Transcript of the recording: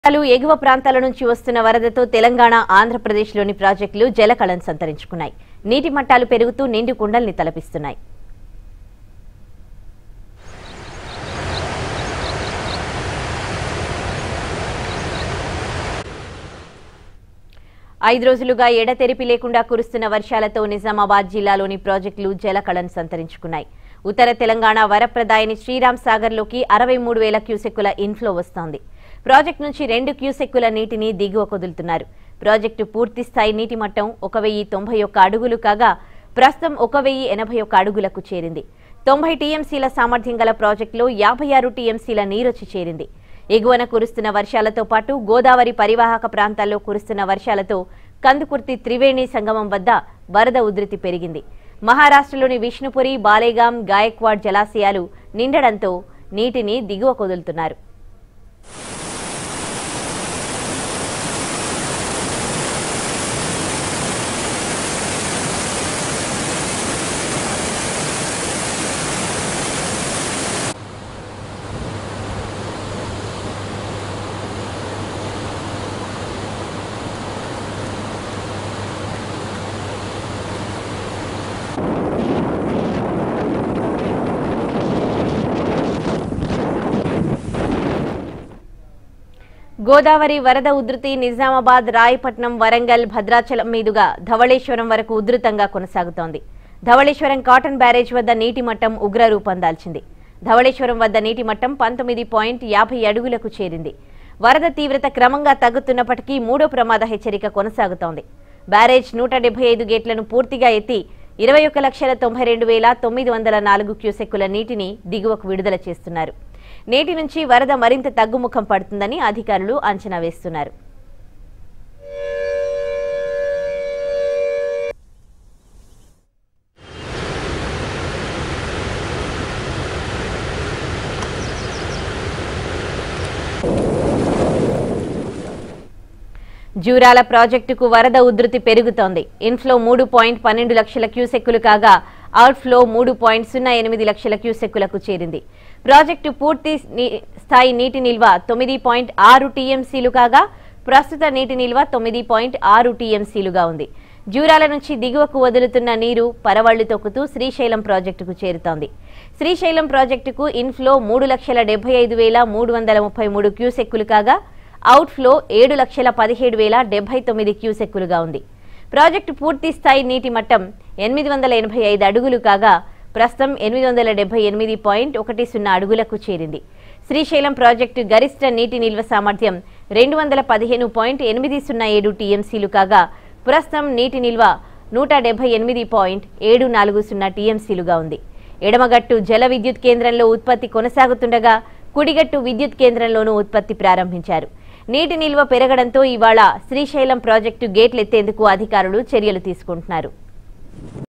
ఎగువ ప్రాంతాల నుంచి వస్తున్న వరదతో తెలంగాణ ఆంధ్రప్రదేశ్లోని ప్రాజెక్టులు జలకళం సంతరించుకున్నాయి. నీటి మట్టాలు పెరుగుతూ నిండు కుండల్ని తలపిస్తున్నాయి. ఐదు రోజులుగా ఎడతెరిపి లేకుండా కురుస్తున్న వర్షాలతో నిజామాబాద్ జిల్లాలోని ప్రాజెక్టులు జలకళం సంతరించుకున్నాయి. ఉత్తర తెలంగాణ వరప్రదాయని శ్రీరామ్ సాగర్లోకి 63,000 క్యూసెక్కుల ఇన్ఫ్లో వస్తోంది. ప్రాజెక్టు నుంచి 2 క్యూసెక్కుల నీటిని దిగువ కొదులుతున్నారు. ప్రాజెక్టు పూర్తి స్థాయి నీటి మట్టం 1,091 అడుగులు కాగా ప్రస్తుతం 1,081 అడుగులకు చేరింది. 90 టీఎంసీల సామర్థ్యం గల ప్రాజెక్టులో 56 టీఎంసీల నీరొచ్చి చేరింది. ఎగువన కురుస్తున్న వర్షాలతో పాటు గోదావరి పరివాహక ప్రాంతాల్లో కురుస్తున్న వర్షాలతో కందుకుర్తి త్రివేణి సంగమం వద్ద వరద ఉధృతి పెరిగింది. మహారాష్ట్రలోని విష్ణుపురి, బాలేగాం, గాయక్వాడ్ జలాశయాలు నిండడంతో నీటిని దిగువ కొదులుతున్నారు. గోదావరి వరద ఉధృతి నిజామాబాద్, రాయపట్నం, వరంగల్, భద్రాచలం మీదుగా ధవళేశ్వరం వరకు ఉధృతంగా కొనసాగుతోంది. ధవళేశ్వరం కాటన్ బ్యారేజ్ వద్ద నీటి మట్టం ఉగ్రరూపం దాల్చింది. ధవళేశ్వరం వద్ద నీటి మట్టం 19.50 అడుగులకు చేరింది. వరద తీవ్రత క్రమంగా తగ్గుతున్నప్పటికీ మూడో ప్రమాద హెచ్చరిక కొనసాగుతోంది. బ్యారేజ్ 175 గేట్లను పూర్తిగా ఎత్తి 21,92,904 క్యూసెక్కుల నీటిని దిగువకు విడుదల చేస్తున్నారు. నేటి నుంచి వరద మరింత తగ్గుముఖం పడుతుందని అధికారులు అంచనా వేస్తున్నారు. జూరాల ప్రాజెక్టుకు వరద ఉధృతి పెరుగుతోంది. ఇన్ఫ్లో 3.12 లక్షల క్యూసెక్కులు కాగా అవుట్ఫ్లో 3.08 లక్షల క్యూసెక్కులకు చేరింది. ప్రాజెక్టు పూర్తి స్థాయి నీటి నిల్వ 9.6 టీఎంసీలు కాగా ప్రస్తుత నీటి నిల్వ 9.6 టీఎంసీలుగా ఉంది. జూరాల నుంచి దిగువకు వదులుతున్న నీరు పరవళ్లు తొక్కుతూ శ్రీశైలం ప్రాజెక్టుకు చేరుతోంది. శ్రీశైలం ప్రాజెక్టుకు ఇన్ఫ్లో 3,75,333 క్యూసెక్కులు కాగా అవుట్ఫ్లో 7,17,079 క్యూసెక్కులుగా ఉంది. ప్రాజెక్టు పూర్తి స్థాయి నీటి మట్టం 885 అడుగులు కాగా ప్రస్తుతం 878.10 అడుగులకు చేరింది. శ్రీశైలం ప్రాజెక్టు గరిష్ట నీటి నిల్వ సామర్థ్యం 215.807 టీఎంసీలు కాగా ప్రస్తుతం నీటి నిల్వ 178.740 టీఎంసీలుగా ఉంది. ఎడమగట్టు జల విద్యుత్ కేంద్రంలో ఉత్పత్తి కొనసాగుతుండగా కుడిగట్టు విద్యుత్ కేంద్రంలోనూ ఉత్పత్తి ప్రారంభించారు. నీటి నిల్వ పెరగడంతో ఇవాళ శ్రీశైలం ప్రాజెక్టు గేట్లెత్తేందుకు అధికారులు చర్యలు తీసుకుంటున్నారు.